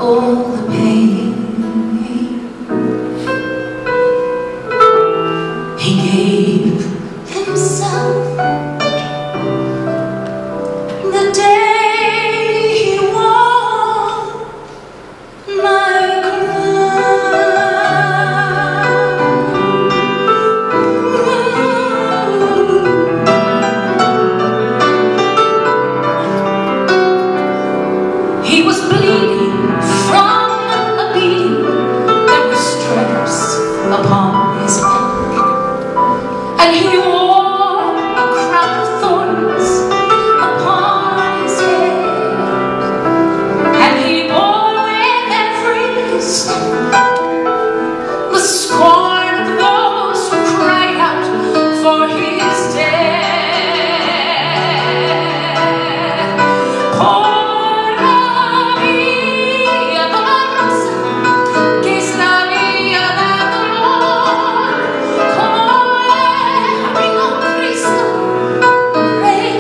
all the pain. He gave himself the day he wore my crown. He was bleeding from a beating. There were stripes upon his back, and he wore a crown of thorns upon his head, and he bore with every step the scorn of those who cried out for his death. Por la vía dolorosa que es la vía del dolor, como el camino Cristo, Rey,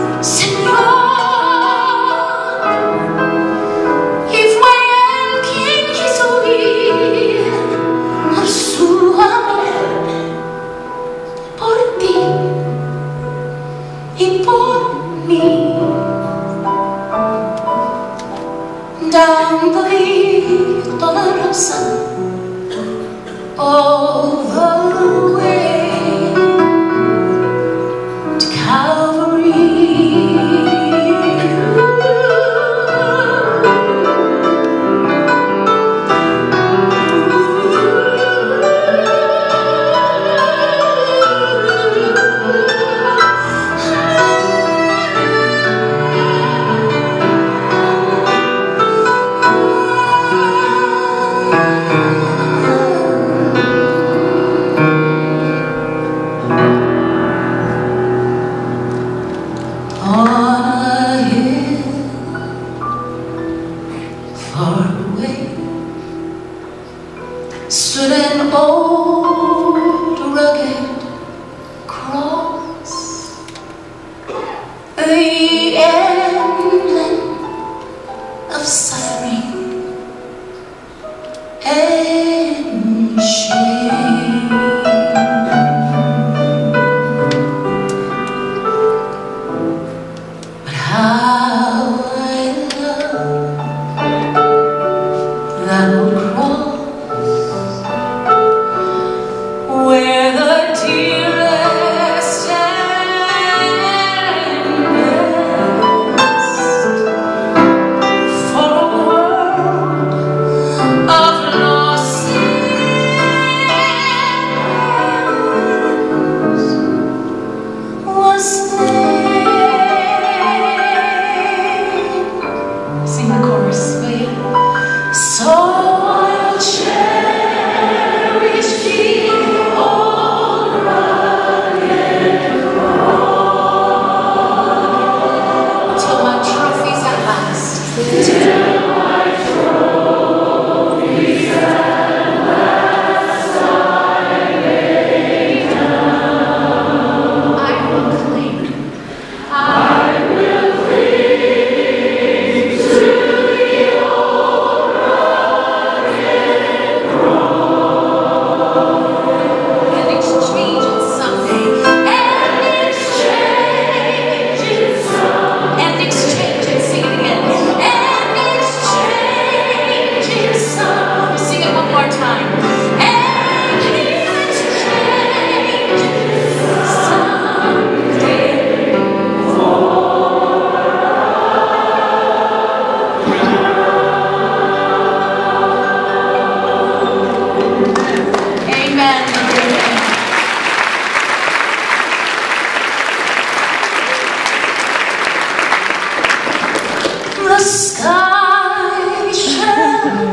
Señor. Y fue él quien quiso ir por su amor, por ti y por mí. Down the vía dolorosa, all the way to Calvary. On a hill far away stood an old rugged cross, the emblem of suffering and shame. But how I love that old cross, where the dearest and best for a world of lost sinners was there. Sing the chorus, will you? So I'll cherish the old rugged cross till my trophies at last. Till my trophies at last I lay down. I will cling. I will cling to the old rugged cross and exchange it someday. And exchange it someday. And exchange it. Sing it again. And exchange it someday. Sing it one more time. And exchange it someday. Amen. The sky shall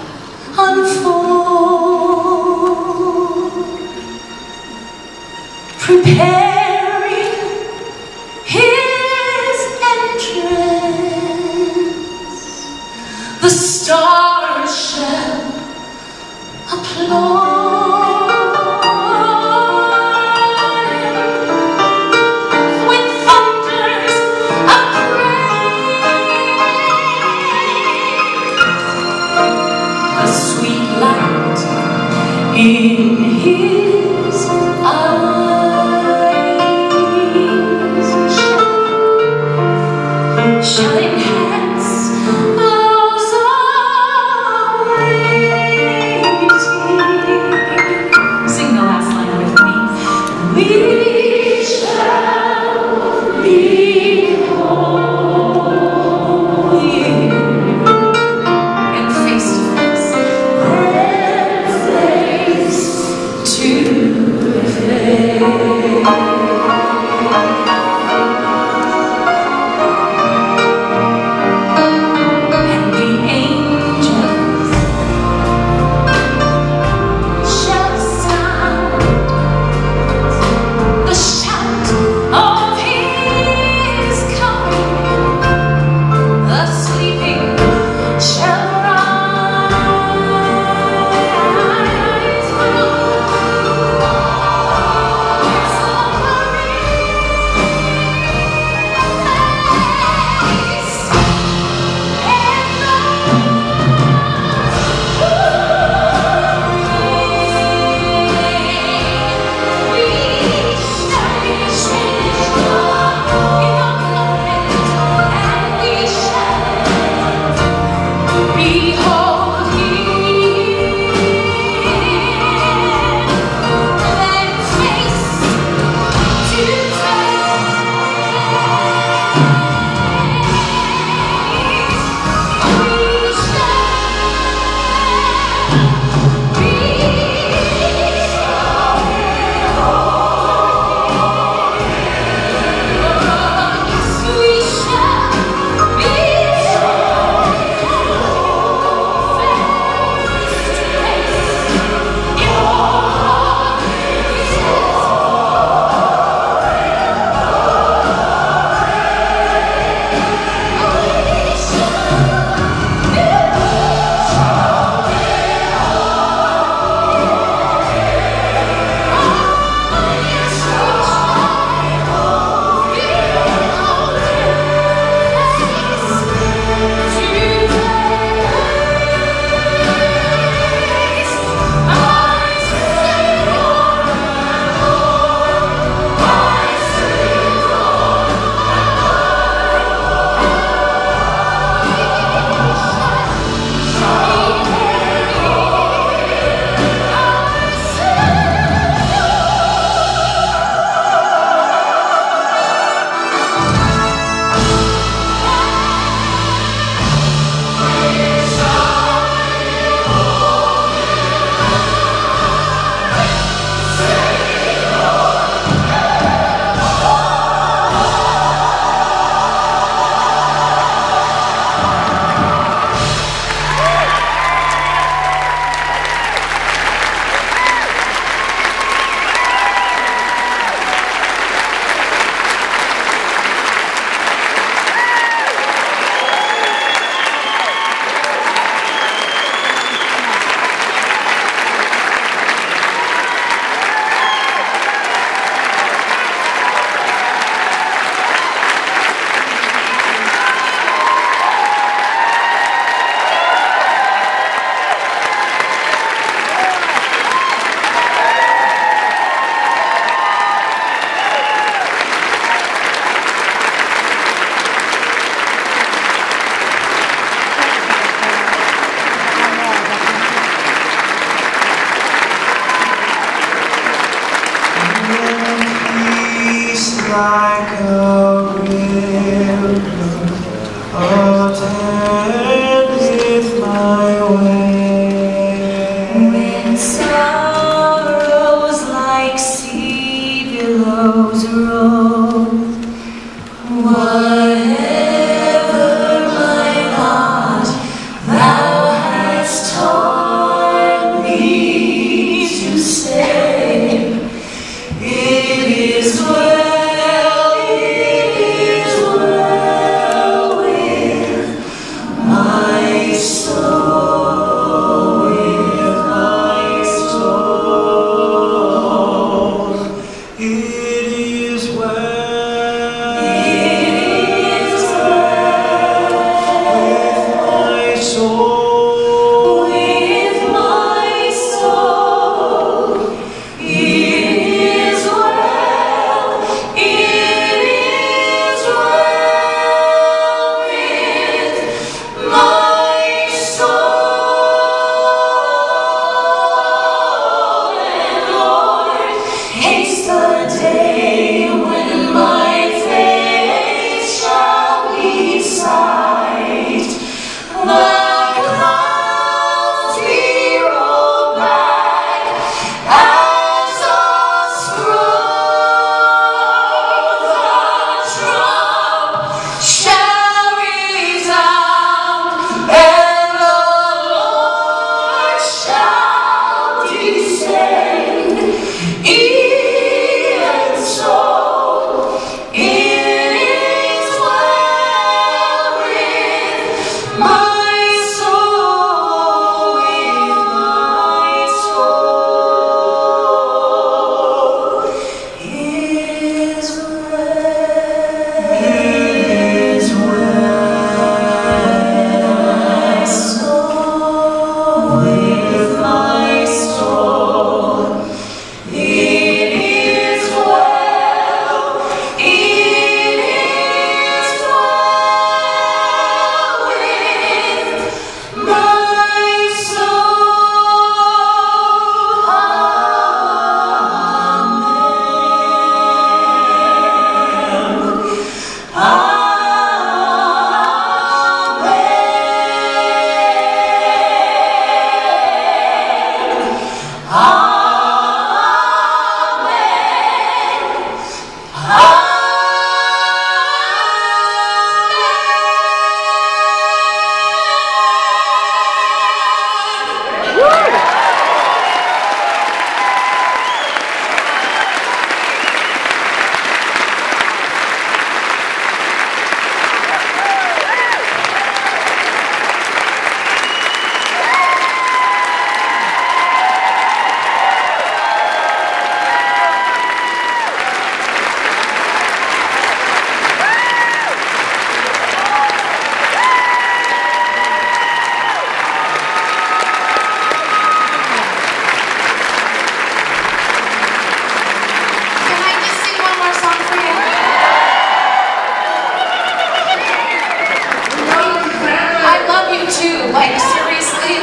unfold, preparing his entrance. The stars shall applaud with thunders of praise. in his eyes. Shining hands, those are waiting. Sing the last line with me. We shall behold you, and face to face, and face to face. And the angels shall sound the shout of his coming. The sleeping shall rise from behold him, then face to like a river, attendeth my way. When sorrows like sea billows roll, whatever my lot, thou hast taught me to say, it is well.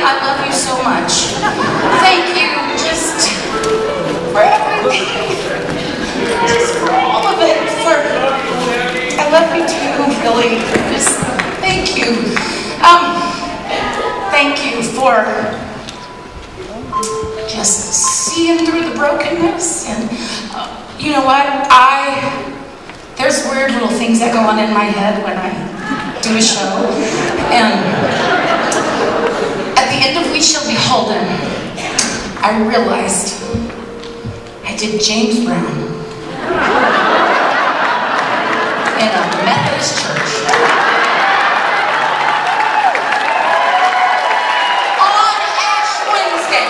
I love you so much. Thank you just for everything. Just for all of it. I love you too, really. Just thank you. Thank you for just seeing through the brokenness. And you know what? There's weird little things that go on in my head when I do a show. And at the end of We Shall Be Holden, I realized I did James Brown in a Methodist church. On Ash Wednesday.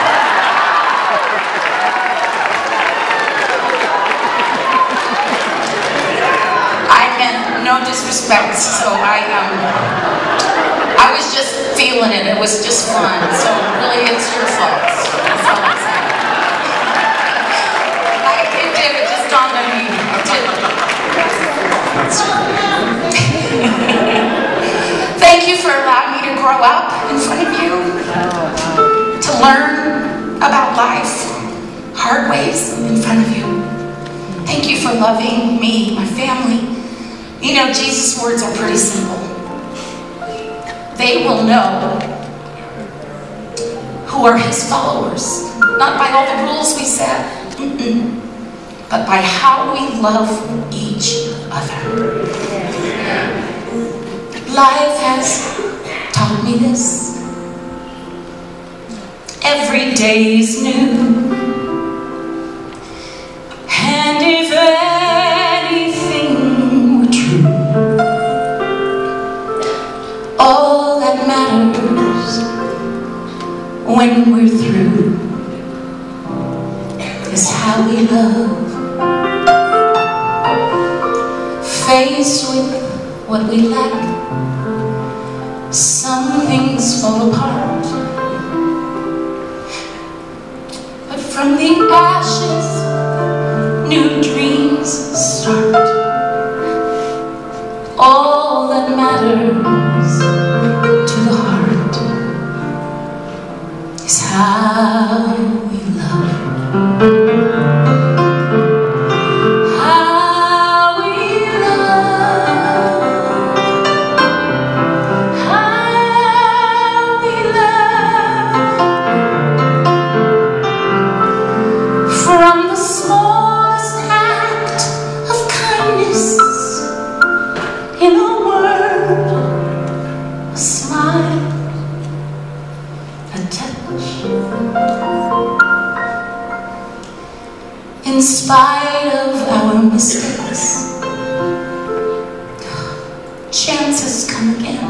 No disrespect, so I was just feeling it. It was just fun. So really, it's your fault. That's all I'm saying. It just dawned on me. Thank you for allowing me to grow up in front of you, to learn about life, hard ways in front of you. Thank you for loving me, my family. You know, Jesus' words are pretty simple. They will know who are his followers, not by all the rules we set, but by how we love each other. Life has taught me this. Every day is new. And if all that matters when we're through is how we love. Faced with what we lack, some things fall apart, but from the ashes new dreams start. All that matters to the heart is how we love. How we love. How we love. From the smallest act of kindness in a word, a smile, a touch. In spite of our mistakes, chances come again.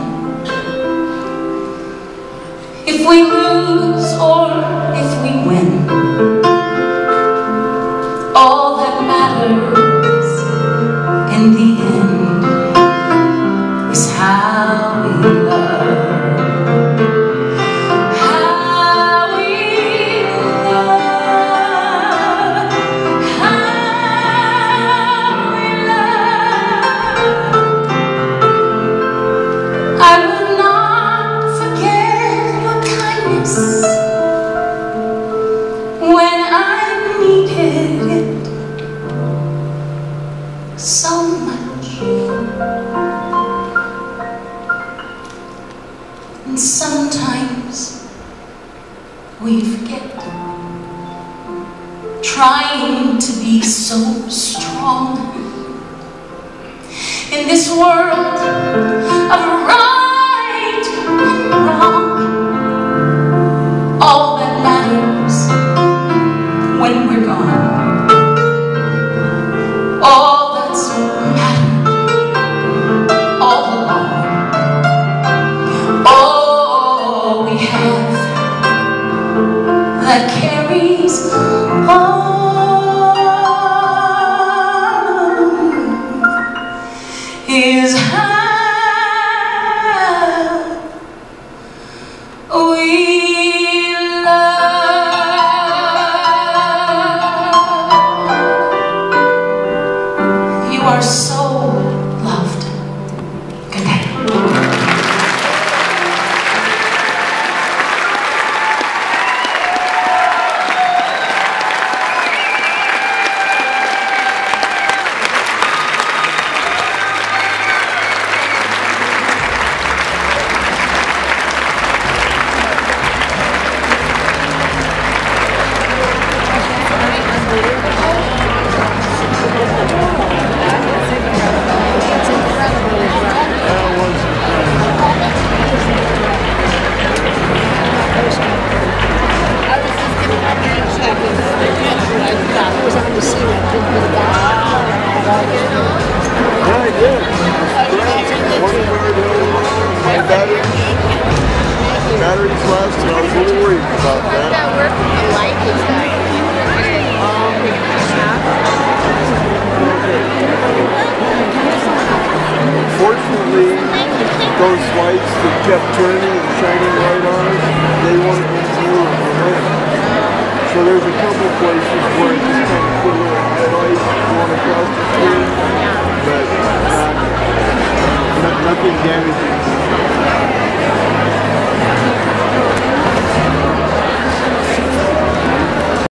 If we lose or if we win, all that matters in the end is how we love. How we love. How we love. I will not forget your kindness when I needed it so much. And sometimes we forget, trying to be so strong in this world of right and wrong. All that matters when we're gone, all that's mattered all along, all we have that carries on is how we love. You are so loved. Good night. last, and I was a little worried about that. That work with the light is that Fortunately, those lights that kept turning and shining right on us, they weren't in view of the lens. So there's a couple places where it just kind of put a little highlight going across the screen, but nothing damaging.